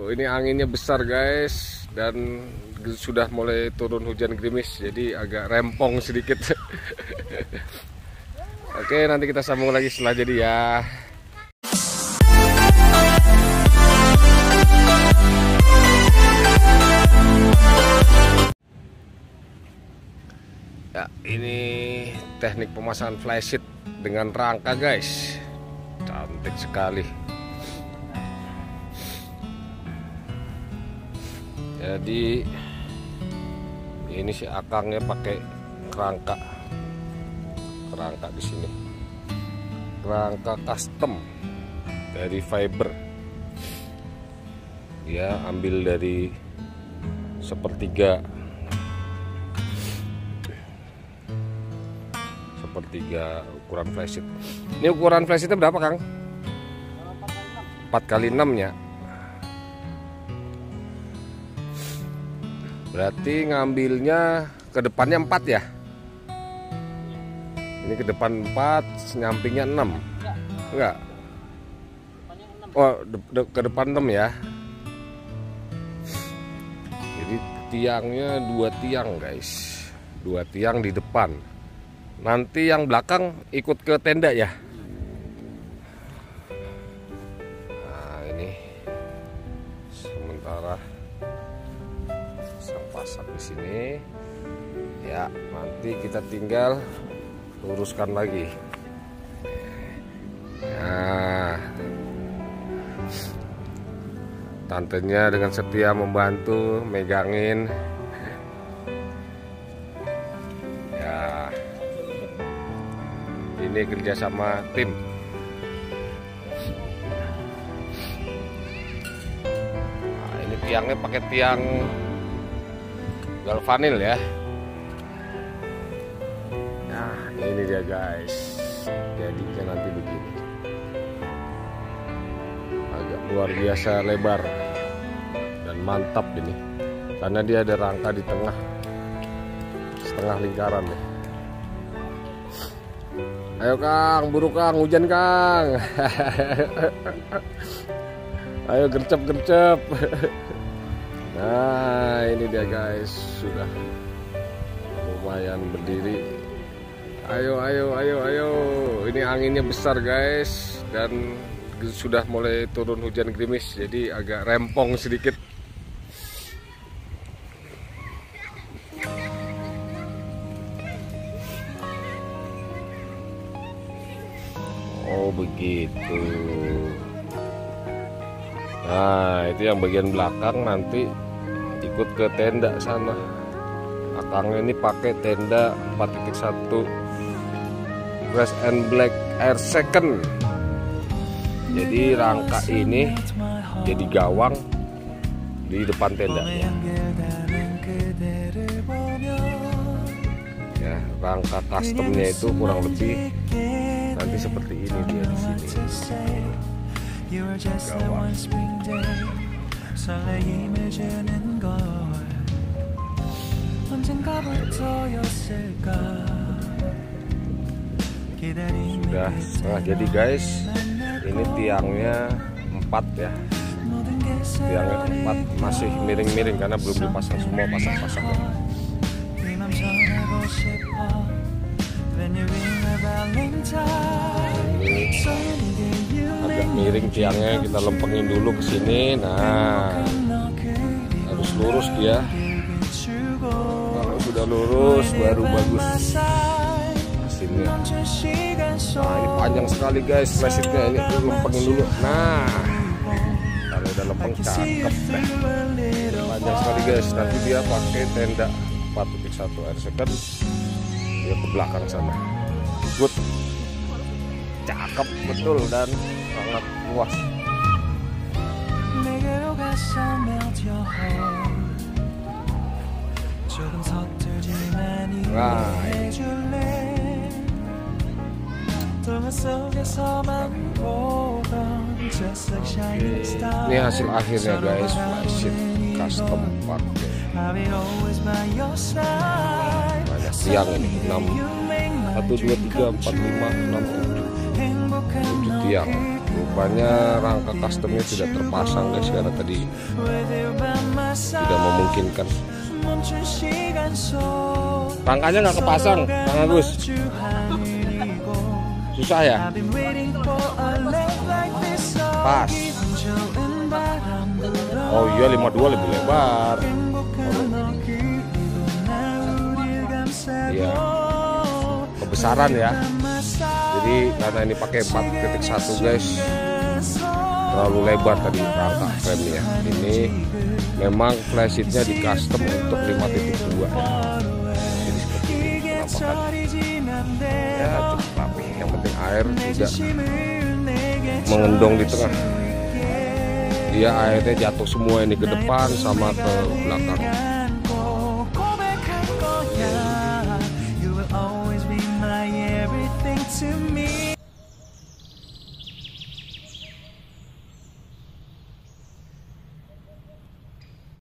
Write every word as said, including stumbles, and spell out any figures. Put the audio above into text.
Ini anginnya besar guys, dan sudah mulai turun hujan gerimis, jadi agak rempong sedikit. Oke, nanti kita sambung lagi setelah jadi ya. Ya, ini teknik pemasangan flysheet dengan rangka guys, cantik sekali. Jadi ini si akangnya pakai kerangka, kerangka di sini, kerangka custom dari fiber. Ya, ambil dari sepertiga, sepertiga ukuran flysheet. Ini ukuran flysheetnya berapa Kang? empat kali enam ya. Berarti ngambilnya ke depannya empat ya? Ini ke depan empat, nyampingnya enam. Enggak? Oh, de de ke depan enam ya. Jadi tiangnya dua tiang guys, dua tiang di depan. Nanti yang belakang ikut ke tenda ya. Nah ini sementara pasang di sini ya, nanti kita tinggal luruskan lagi. Nah, tantenya dengan setia membantu megangin ya. Ini kerjasama tim. Nah, ini tiangnya pakai tiang galvanil ya. Nah ini dia guys, jadinya nanti begini, agak luar biasa lebar dan mantap ini, karena dia ada rangka di tengah, setengah lingkaran ya. Ayo Kang, buru Kang, hujan Kang. Ayo gercep-gercep. Nah ini dia guys, sudah lumayan berdiri. Ayo ayo ayo ayo, ini anginnya besar guys, dan sudah mulai turun hujan gerimis, jadi agak rempong sedikit. Oh begitu. Nah itu yang bagian belakang nanti ikut ke tenda sana. Akangnya ini pakai tenda empat titik satu Grass and Black Air Second. Jadi rangka ini jadi gawang di depan tendanya. Ya, rangka customnya itu kurang lebih nanti seperti ini dia di sini. Gawang. Sudah setengah jadi guys. Ini tiangnya empat ya. Tiangnya empat, masih miring-miring karena belum dipasang semua, pasang-pasang. Agak miring tiangnya, kita lempengin dulu ke sini. Nah, harus lurus dia. Kalau sudah lurus baru bagus hasilnya. Nah, ini panjang sekali guys flysheetnya, ini lempengin dulu. Nah, kalau udah lempeng cakep deh. Panjang sekali guys. Nanti dia pakai tenda empat titik satu Air Second, dia ke belakang sana. Good, cakep betul dan sangat luas. Nah, ini hasil akhirnya guys, flysheet custom pakai banyak tiang ini, enam, satu, dua, tiga, empat, lima, enam, tujuh, tujuh tiang. rupanya rangka customnya tidak terpasang guys, karena tadi tidak memungkinkan. Rangkanya nggak kepasang, Kang Agus. Susah ya? Pas. Oh iya, lima puluh dua lebih lebar. Iya. Kebesaran ya. Jadi karena ini pakai empat titik satu guys, terlalu lebar tadi rangka remnya. Ini memang flysheetnya di custom untuk lima titik dua. Jadi seperti ini penampakan. Ya cukup rapi. Yang penting air tidak mengendong di tengah. Dia airnya jatuh semua ini ke depan sama ke belakang.